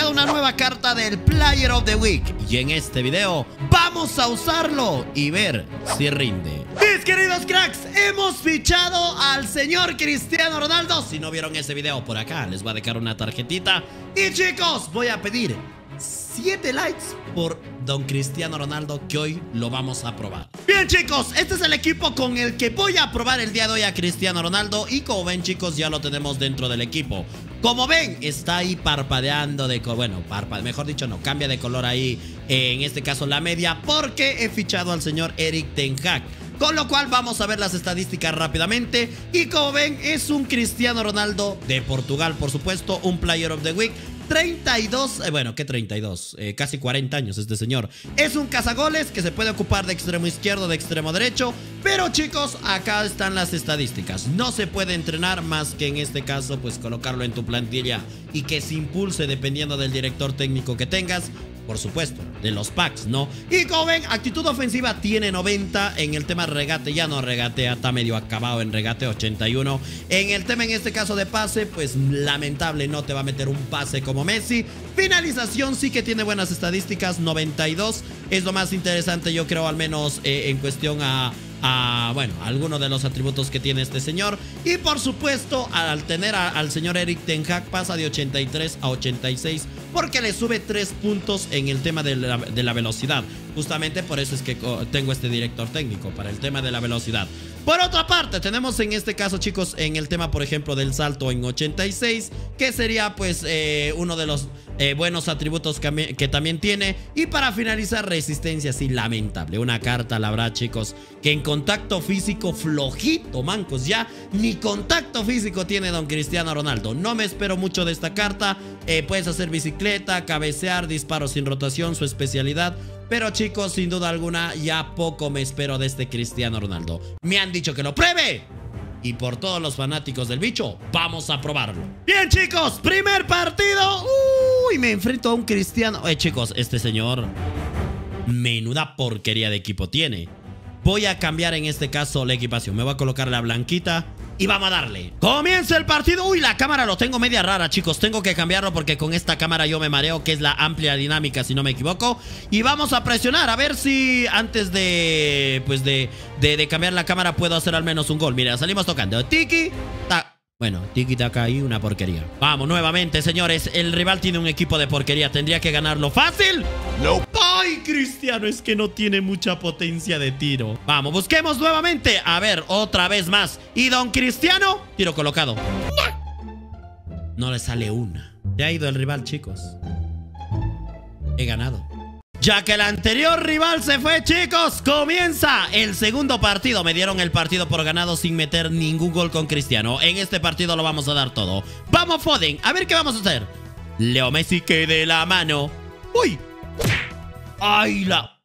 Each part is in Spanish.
sacado una nueva carta del Player of the Week y en este video vamos a usarlo y ver si rinde. Mis queridos cracks, hemos fichado al señor Cristiano Ronaldo. Si no vieron ese video, por acá les voy a dejar una tarjetita. Y chicos, voy a pedir 7 likes por Don Cristiano Ronaldo, que hoy lo vamos a probar. Bien chicos, este es el equipo con el que voy a probar el día de hoy a Cristiano Ronaldo. Y como ven chicos, ya lo tenemos dentro del equipo. Como ven, está ahí parpadeando de color. Bueno, mejor dicho no, cambia de color ahí, en este caso la media, porque he fichado al señor Erik ten Hag. Con lo cual vamos a ver las estadísticas rápidamente. Y como ven, es un Cristiano Ronaldo de Portugal, por supuesto, un Player of the Week. 32, bueno, ¿qué 32? Casi 40 años este señor. Es un cazagoles que se puede ocupar de extremo izquierdo, de extremo derecho. Pero chicos, acá están las estadísticas. No se puede entrenar más que en este caso, pues colocarlo en tu plantilla y que se impulse dependiendo del director técnico que tengas. Por supuesto, de los packs, ¿no? Y como ven, actitud ofensiva tiene 90. En el tema regate ya no regatea, está medio acabado en regate, 81. En el tema en este caso de pase, pues lamentable, no te va a meter un pase como Messi. Finalización sí que tiene buenas estadísticas, 92. Es lo más interesante, yo creo, al menos en cuestión bueno, algunos de los atributos que tiene este señor. Y por supuesto, al tener al señor Erik ten Hag, pasa de 83 a 86, porque le sube 3 puntos en el tema de la velocidad. Justamente por eso es que tengo este director técnico, para el tema de la velocidad. Por otra parte, tenemos en este caso, chicos, en el tema, por ejemplo, del salto en 86, que sería pues uno de los buenos atributos que también tiene. Y para finalizar, resistencia, sí, lamentable. Una carta, la verdad, chicos, que en contacto físico flojito, mancos. Ya ni contacto físico tiene Don Cristiano Ronaldo. No me espero mucho de esta carta. Puedes hacer bicicleta, cabecear, disparos sin rotación, su especialidad. Pero chicos, sin duda alguna, ya poco me espero de este Cristiano Ronaldo. Me han dicho que lo pruebe. Y por todos los fanáticos del bicho, vamos a probarlo. Bien chicos, primer partido. Uy, me enfrento a un Cristiano. Chicos, este señor, menuda porquería de equipo tiene. Voy a cambiar en este caso la equipación. Me voy a colocar la blanquita y vamos a darle. Comienza el partido. Uy, la cámara lo tengo media rara, chicos. Tengo que cambiarlo porque con esta cámara yo me mareo, que es la amplia dinámica, si no me equivoco. Y vamos a presionar, a ver si antes de, pues de cambiar la cámara puedo hacer al menos un gol. Mira, salimos tocando. Tiki, ta. Bueno, tiki taka ahí, una porquería. Vamos nuevamente, señores. El rival tiene un equipo de porquería. Tendría que ganarlo fácil. No. ¡Ay, Cristiano! Es que no tiene mucha potencia de tiro. Vamos, busquemos nuevamente. A ver, otra vez más. Y Don Cristiano, tiro colocado. No le sale una. Se ha ido el rival, chicos. He ganado. Ya que el anterior rival se fue, chicos, comienza el segundo partido. Me dieron el partido por ganado sin meter ningún gol con Cristiano. En este partido lo vamos a dar todo. Vamos, Foden, a ver qué vamos a hacer. Leo Messi, que de la mano. ¡Uy! ¡Ay, la!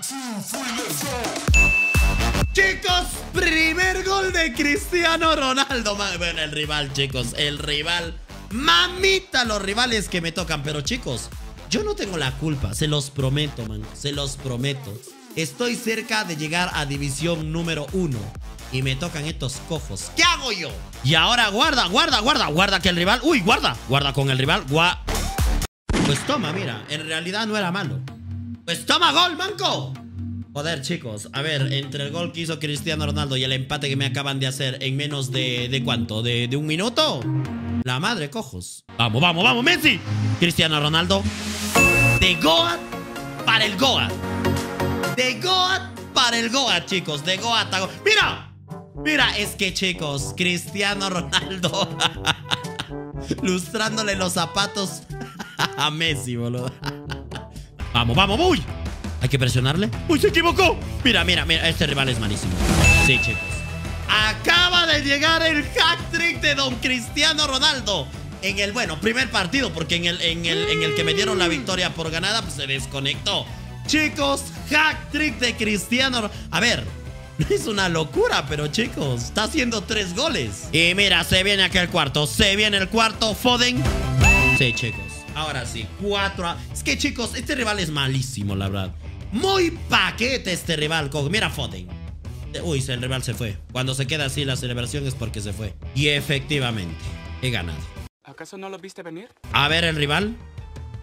Chicos, primer gol de Cristiano Ronaldo. Bueno, el rival, chicos, el rival. Mamita, los rivales que me tocan. Pero, chicos, yo no tengo la culpa, se los prometo, man. Se los prometo. Estoy cerca de llegar a división número 1 y me tocan estos cojos. ¿Qué hago yo? Y ahora guarda, guarda, guarda. Guarda que el rival... Uy, guarda. Guarda con el rival. Pues toma, mira. En realidad no era malo. Pues toma gol, manco. Joder, chicos. A ver, entre el gol que hizo Cristiano Ronaldo y el empate que me acaban de hacer en menos de ¿cuánto? ¿De un minuto? La madre, cojos. Vamos, vamos, vamos, Messi. Cristiano Ronaldo. De Goat para el Goat. De Goat para el Goat, chicos. De Goat a Goat. ¡Mira! Mira, es que, chicos, Cristiano Ronaldo lustrándole los zapatos a Messi, boludo. Vamos, vamos, uy. Hay que presionarle. ¡Uy, se equivocó! Mira, mira, mira. Este rival es malísimo. Sí, chicos. Acaba de llegar el hat-trick de Don Cristiano Ronaldo. En el, bueno, primer partido, porque en el que me dieron la victoria por ganada, pues se desconectó. Chicos, hat-trick de Cristiano. A ver, no es una locura, pero chicos, está haciendo 3 goles. Y mira, se viene aquel cuarto. Se viene el cuarto, Foden. Sí, chicos. Ahora sí, 4. Es que, chicos, este rival es malísimo, la verdad. Muy paquete este rival. Mira, Foden. Uy, el rival se fue. Cuando se queda así la celebración es porque se fue. Y efectivamente, he ganado. ¿Acaso no lo viste venir? A ver el rival.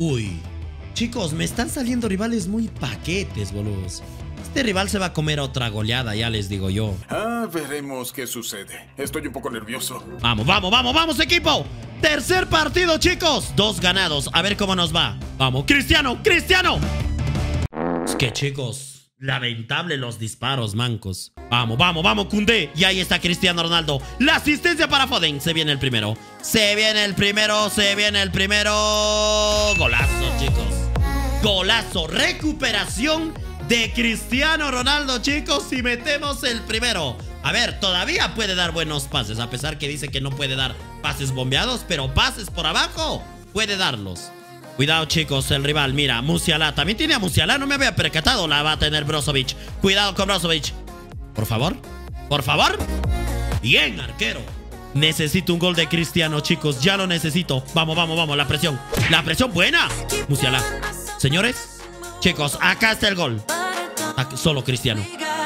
Uy, chicos, me están saliendo rivales muy paquetes, boludos. Este rival se va a comer otra goleada, ya les digo yo. Veremos qué sucede. Estoy un poco nervioso. Vamos, vamos, vamos, vamos, equipo. Tercer partido, chicos. 2 ganados. A ver cómo nos va. Vamos, Cristiano, Cristiano. Es que, chicos, lamentable los disparos, mancos. Vamos, vamos, vamos, Koundé. Y ahí está Cristiano Ronaldo. La asistencia para Foden. Se viene el primero. Se viene el primero, se viene el primero. Golazo, chicos. Golazo. Recuperación de Cristiano Ronaldo, chicos. Y metemos el primero. A ver, todavía puede dar buenos pases. A pesar que dice que no puede dar pases bombeados, pero pases por abajo puede darlos. Cuidado, chicos, el rival, mira, Musiala. También tiene a Musiala, no me había percatado. La va a tener Brozovic. Cuidado con Brozovic. Por favor, por favor. Bien, arquero. Necesito un gol de Cristiano, chicos. Ya lo necesito. Vamos, vamos, vamos, la presión. La presión buena. Musiala. Señores, chicos, acá está el gol. Aquí, solo Cristiano.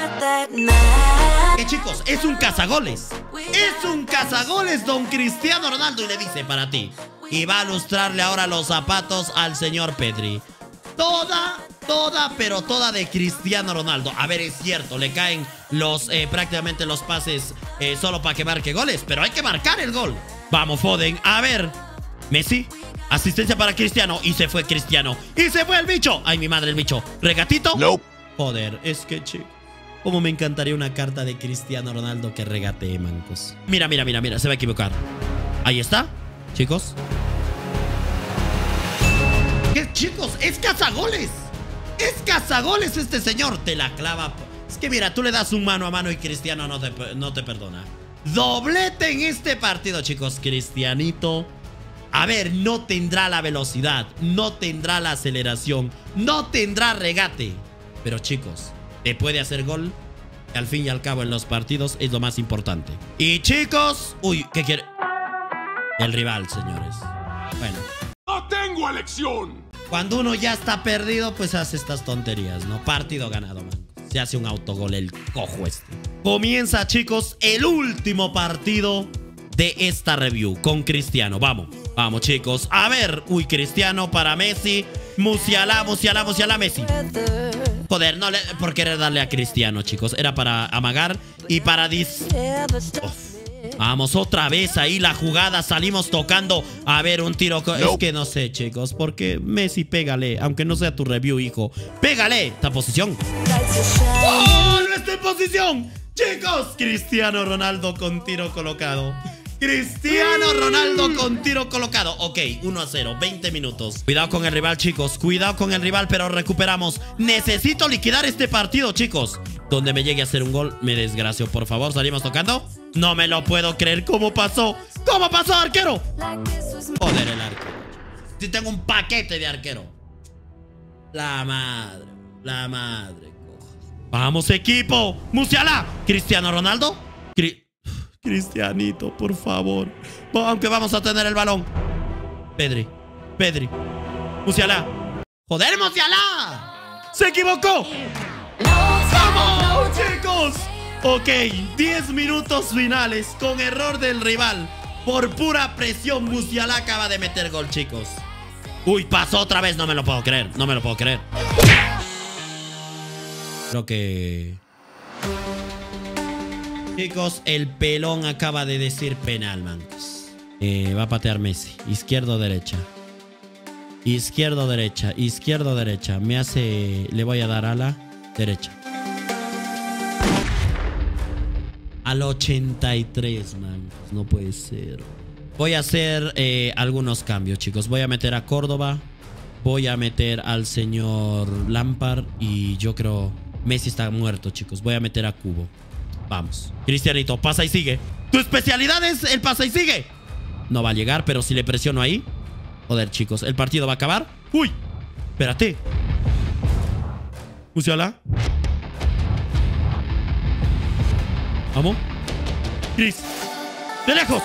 Chicos, es un cazagoles. Es un cazagoles, don Cristiano Ronaldo. Y le dice para ti. Y va a lustrarle ahora los zapatos al señor Pedri. Pero toda de Cristiano Ronaldo. A ver, es cierto, le caen los prácticamente los pases solo para que marque goles. Pero hay que marcar el gol. Vamos, Foden. A ver, Messi. Asistencia para Cristiano. Y se fue Cristiano. Y se fue el bicho. Ay, mi madre, el bicho. ¿Regatito? No. Joder, es que chico. Como me encantaría una carta de Cristiano Ronaldo que regatee, mancos. Mira, mira, mira, mira. Se va a equivocar. Ahí está, chicos. ¿Qué, chicos? ¡Es cazagoles! ¡Es cazagoles este señor! Te la clava. Es que mira, tú le das un mano a mano y Cristiano no te perdona. Doblete en este partido, chicos. Cristianito. A ver, no tendrá la velocidad. No tendrá la aceleración. No tendrá regate. Pero, chicos, te puede hacer gol. Que al fin y al cabo en los partidos es lo más importante. Y, chicos... Uy, ¿qué quiere? El rival, señores. Bueno. ¡No tengo elección! Cuando uno ya está perdido, pues hace estas tonterías, ¿no? Partido ganado, man. Se hace un autogol el cojo este. Comienza, chicos, el último partido de esta review con Cristiano. Vamos, vamos, chicos. A ver, uy, Cristiano para Messi. Musiala, Musiala, Musiala, Messi. Joder, no le... por querer darle a Cristiano, chicos. Era para amagar y para Vamos, otra vez ahí la jugada. Salimos tocando. A ver, un tiro. Es que no sé, chicos. Porque Messi, pégale. Aunque no sea tu review, hijo. Pégale. Esta posición. ¡Oh! ¡No está en posición! Chicos, Cristiano Ronaldo con tiro colocado. Cristiano Ronaldo con tiro colocado. Ok, 1-0, 20 minutos. Cuidado con el rival, chicos. Cuidado con el rival, pero recuperamos. Necesito liquidar este partido, chicos. Donde me llegue a hacer un gol, me desgracio. Por favor, salimos tocando. No me lo puedo creer. ¿Cómo pasó? ¿Cómo pasó, arquero? Joder, el arquero. Si tengo un paquete de arquero. La madre. La madre. Vamos, equipo. Musiala. Cristiano Ronaldo. Cristianito, por favor. Aunque vamos a tener el balón. Pedri. Musiala. ¡Joder, Musiala! ¡Se equivocó! ¡Vamos, chicos! Ok, 10 minutos finales con error del rival. Por pura presión, Musiala acaba de meter gol, chicos. Uy, pasó otra vez. No me lo puedo creer. No me lo puedo creer. Creo que... Chicos, el pelón acaba de decir penal, mancos. Va a patear Messi. Izquierdo, derecha. Izquierdo, derecha. Izquierdo, derecha. Me hace... Le voy a dar a la derecha. Al 83, mancos. No puede ser. Voy a hacer algunos cambios, chicos. Voy a meter a Córdoba. Voy a meter al señor Lampard. Y yo creo... Messi está muerto, chicos. Voy a meter a Cubo. Vamos. Cristianito, pasa y sigue. Tu especialidad es el pasa y sigue. No va a llegar, pero si le presiono ahí. Joder, chicos, el partido va a acabar. Uy, espérate. Musiala. Vamos. Cris. De lejos.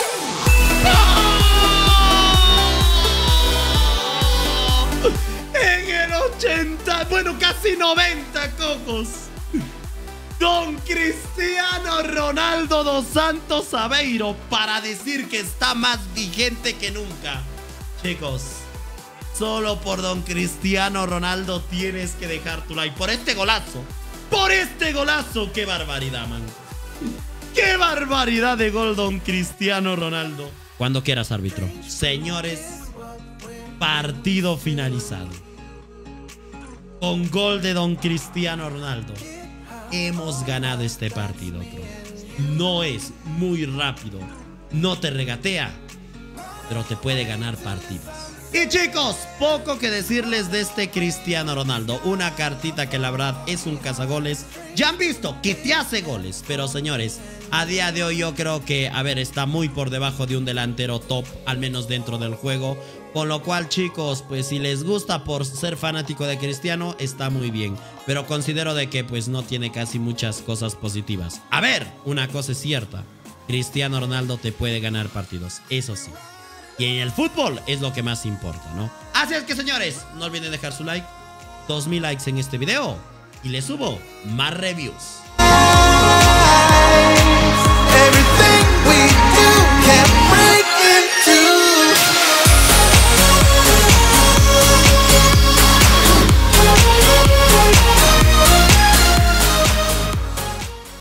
¡Oh! En el 80. Bueno, casi 90, cojos. Don Cristiano Ronaldo dos Santos Aveiro para decir que está más vigente que nunca. Chicos, solo por don Cristiano Ronaldo tienes que dejar tu like. Por este golazo. Por este golazo. ¡Qué barbaridad, man! ¡Qué barbaridad de gol, don Cristiano Ronaldo! Cuando quieras, árbitro. Señores, partido finalizado. Con gol de don Cristiano Ronaldo. Hemos ganado este partido, bro. No es muy rápido. No te regatea, pero te puede ganar partidos. Y chicos, poco que decirles de este Cristiano Ronaldo. Una cartita que la verdad es un cazagoles. Ya han visto que te hace goles. Pero señores, a día de hoy yo creo que, a ver, está muy por debajo de un delantero top, al menos dentro del juego. Con lo cual, chicos, pues si les gusta por ser fanático de Cristiano, está muy bien. Pero considero de que pues no tiene casi muchas cosas positivas. A ver, una cosa es cierta. Cristiano Ronaldo te puede ganar partidos, eso sí. Y en el fútbol es lo que más importa, ¿no? Así es que, señores, no olviden dejar su like. 2000 likes en este video y les subo más reviews.